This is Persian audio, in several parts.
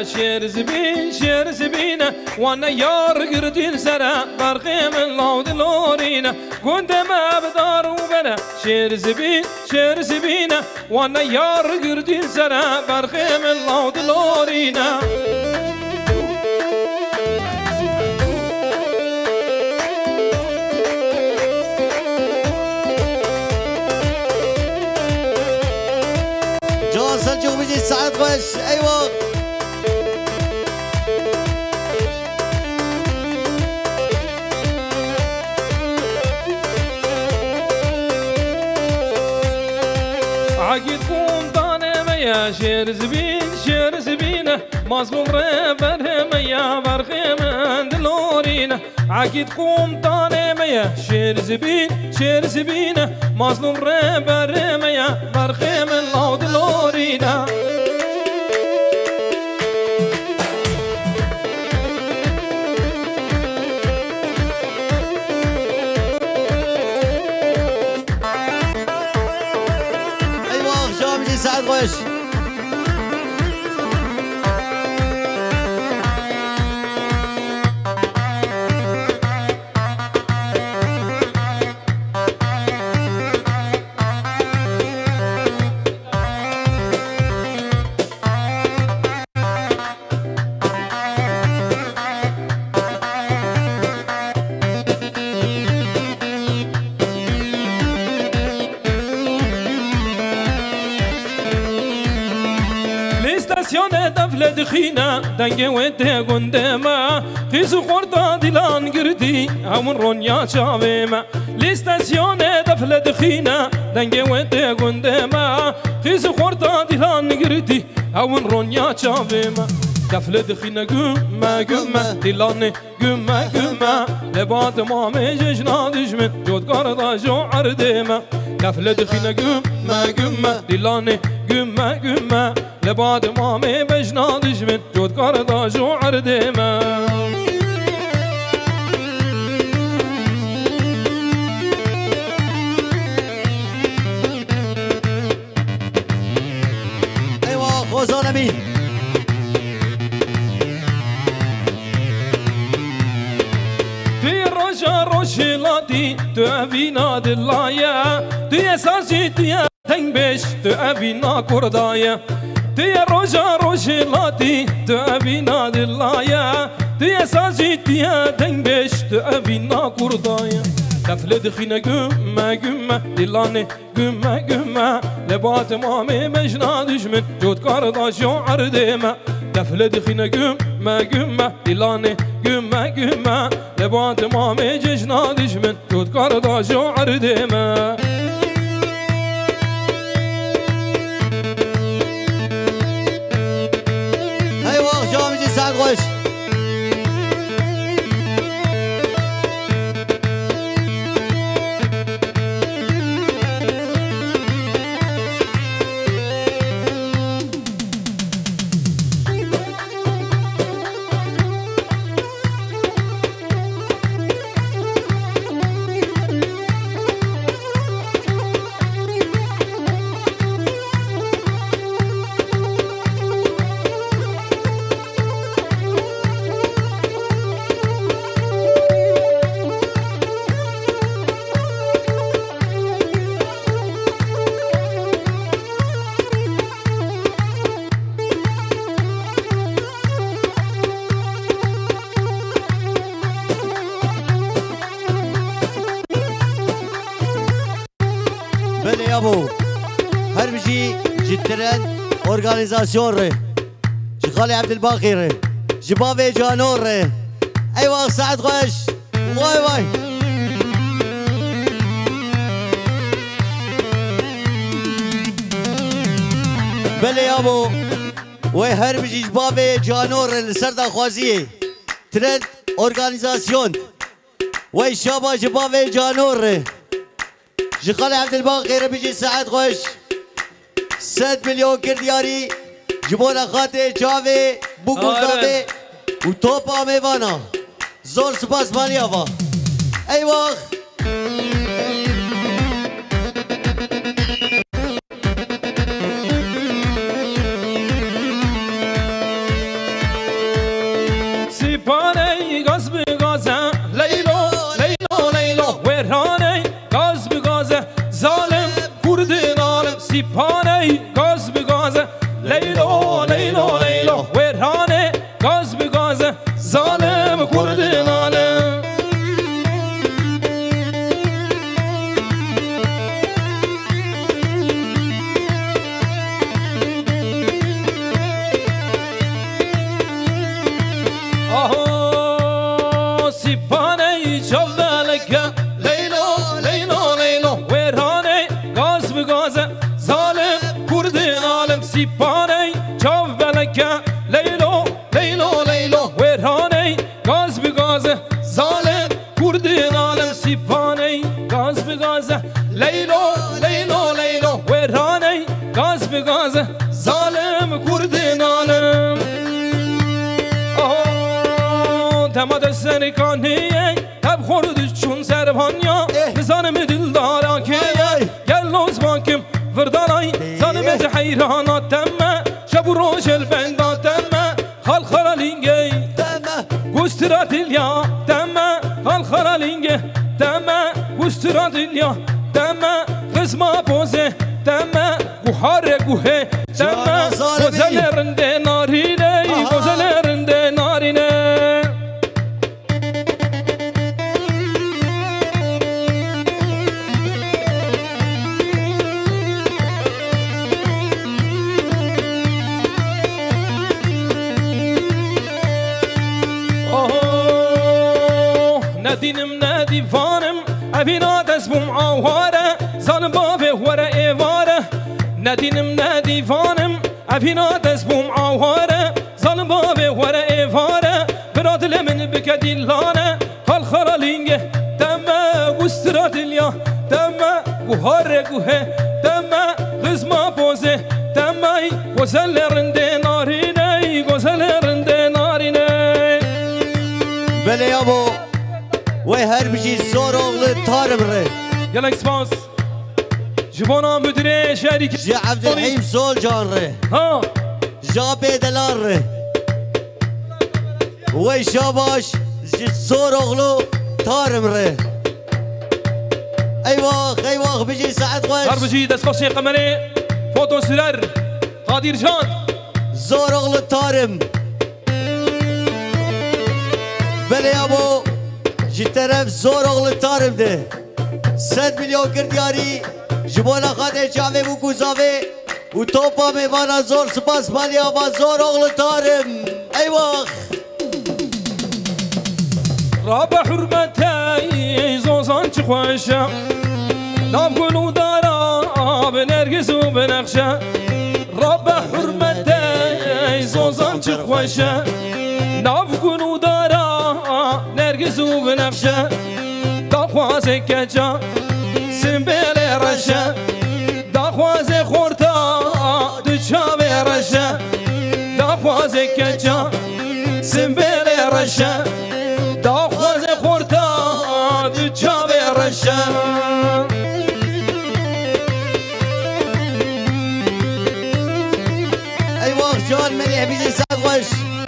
شیر زبینه وانا یار گردین سره برخی من لاود لورینه گنده مبدار و بره شیر زبینه وانا یار گردین سره برخی من لاود لورینه جان سلجوق بيجي سعد خوش ايوه عقيدكم دانه ميا شير زبينه مازقوم ربره ميا برخي من دلورينه عقيدكم دانه ميا شير زبينه مازقوم ربره ميا برخي من لو دلورينه سعد خوش دفله دخينا دنگه وده گنده ما خیزو خورده دیلان گردی همون رونیا چاوه ما لیستاسیون دفله دخينا دنگه وده گنده ما خیزو خورده دیلان گردی همون رونیا چاوه ما دفله دخينا گمه دیلان گمه لباد مامه جشنا دشمن جودگار دا جو عرده ما دفله دخينا گمه دیلان گمه لباد مامي بجنا دجمن جود قرضا جو عردما ايوه خوزان امين دي رجا روشلاتي تو ابينا دلايا دي اساسي دي تنبش تو ابينا كردايا دي رجا روشلاتي تو ابينا دلايا دي اساسي دي تنبش تو ابينا كردايا دفل دخينا گمه دلاني گمه لبات مامي مجنا دجمن جود كاردا جو عردما دفل دخينا گمه دلاني گمه لبات مامي ججنا دجمن جود كاردا جو عردما ايوه جام يجي سعد خوش بله ابو هر بجي جترن اورغانيزاسيون ري جخالي عبد الباقي ري جبافي جانور ري ايوه سعد خوش واي بله ابو وي هر بجي جبافي جانور لسردا خوازيه ترند اورغانيزاسيون وي شابا جبافي جانور ري جخال عبد الباقي بيجي سعد خوش 6 مليون كردياري جبونا خاطر جافي بوكو زافي وتوبا ميوانا زور سباس ماليافا ايوه سیپانه گاز به گاز لیلو لیلو لیلو ویرانه گاز به گاز ظالم کرد ناله سیپانه چولکه لیلو لیلو لیلو ویرانه گاز به گاز ظالم کرد عالم سیپانه چولکه لیلو لیلو لیلو ویرانه گاز به گاز ظالم کرد عالم سیپانه گاز به گاز لیلو لیلو لیلو ویرانه گاز به گاز ظالم کرد عالم دماد سرکانیه تب خورد چون سربانیا ظالم دلدارا که گل لوز باکم وردانای ظالم از حیرانات تمه شب و روش البندا تمه خال خرالینگه گسترا دلیا تمه خال خرالینگه تمه گسترا دلیا تمه قسما بوزه تمه گوهار گوه تمه گزل رنده نارینه گزل رنده نارینه ندینم ندیوانم ابینا دست بوم آواره ظالم بابه وره ایواره ندینم ندیوانم ابینا دست بوم آواره ظالم بابه وره ایواره براد لمن بکدیلانه خال خرالینگه تمه گسترا دلیا تمه گوهار گوه تمه غزما بوزه تمه گزل رنده نارینه گزل رنده نارینه بله یابو وی هر بجی زور اغلی تارم ره گلک سپاس جبانا مدیره شریک جی عبدالحیم سول جان ره ها جا بیدلان ره وی شاباش جی زور اغلو تارم ره ای واق بجی سعد هر خوش بجی دست بخشی قمره فوتو سرر قادر جان زور اغلو تارم بله یابو جی طرف زور اغل تارم ده 100 میلیون کردیاری جبونا خاطر چاوه و کوزاوه و توپا میوانا زور سپاس مالی آبا زور اغل تارم ای واخ رابع حرمتي زوزان خوشة ناب قلو دارا بنرقز وبنخشى رابع حرمتي زوزان خوشة ناب قلو دارا نرقز وبنخشى داخوازي كجا سنبيلي رشا داخوازي خورتا دجابي رشا داخوازي كجا سنبيلي رشا داخوازي خورتا دجابي رشا ايوه جان مليح بيجي سعد غش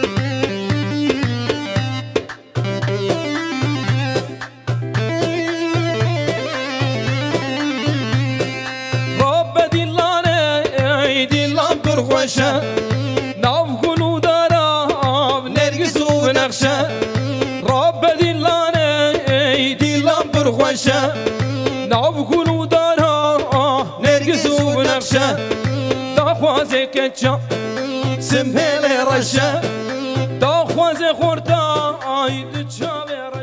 رب دلاني دلان برغوشة ناف قلو دارا بنرقز وبنخشى رب دلاني دلان برغوشة ناف قلو دارا نرقز وبنخشى داخوازي كجا سمبيلي رشا داخوازي خورتا دجابي